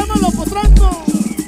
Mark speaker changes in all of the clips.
Speaker 1: Llámalo potranco.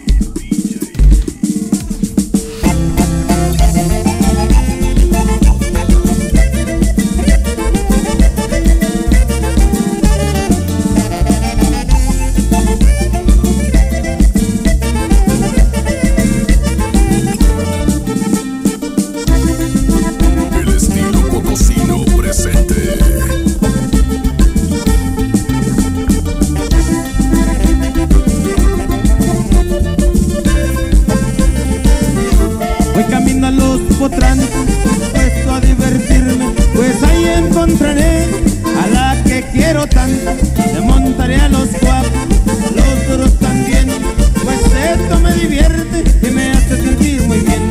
Speaker 2: Potrancos, dispuesto a divertirme, pues ahí encontraré a la que quiero tanto. Le montaré a los guapos, a los duros también, pues esto me divierte y me hace sentir muy bien.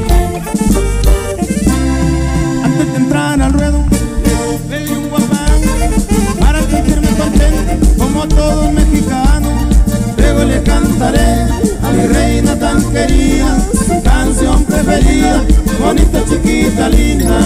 Speaker 2: Antes de entrar al ruedo, les pedí un guapango para sentirme contento como todo un mexicano. Luego le cantaré a mi reina tan querida su canción preferida, bonita, chiquita, linda.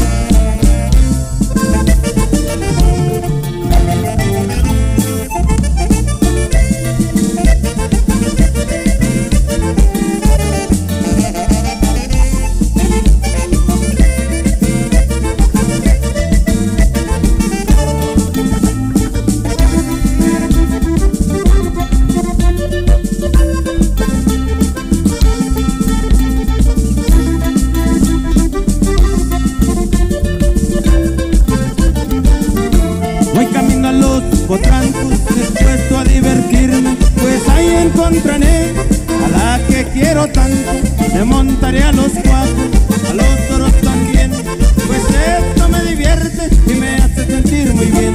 Speaker 2: Potrancos, dispuesto a divertirme, pues ahí encontraré a la que quiero tanto. Le montaré a los guapos, a los toros también, pues esto me divierte y me hace sentir muy bien.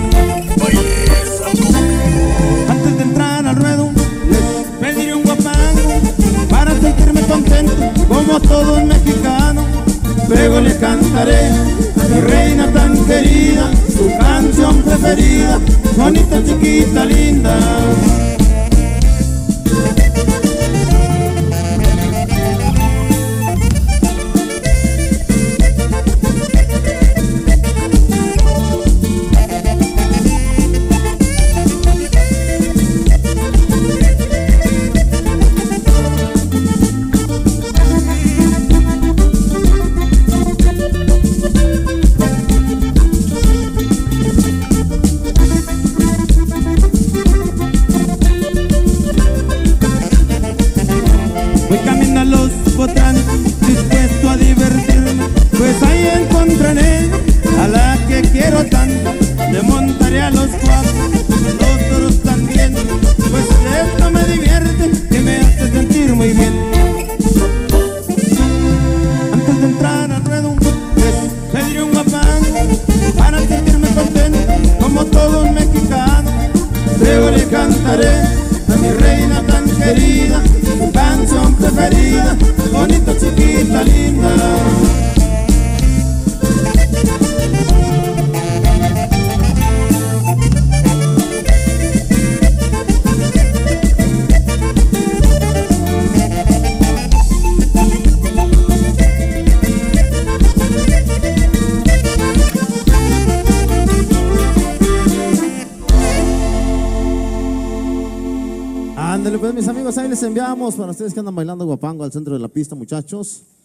Speaker 2: Antes de entrar al ruedo, les pediré un guapango para sentirme contento como todo un mexicano. Luego le cantaré a mi reina tan querida su canción preferida, bonita, chiquita, linda. Dispuesto a divertirme, pues ahí encontraré a la que quiero tanto. Le montaré a los guapos, a los toros también, pues esto me divierte y me hace sentir muy bien. Antes de entrar al ruedo, pues pediré un guapango para sentirme contento como todo un mexicano. Luego le cantaré a mi reina tan querida su canción preferida, bonita, chiquita, linda. Ándale pues mis amigos, ahí les enviamos para ustedes que andan bailando guapango al centro de la pista, muchachos.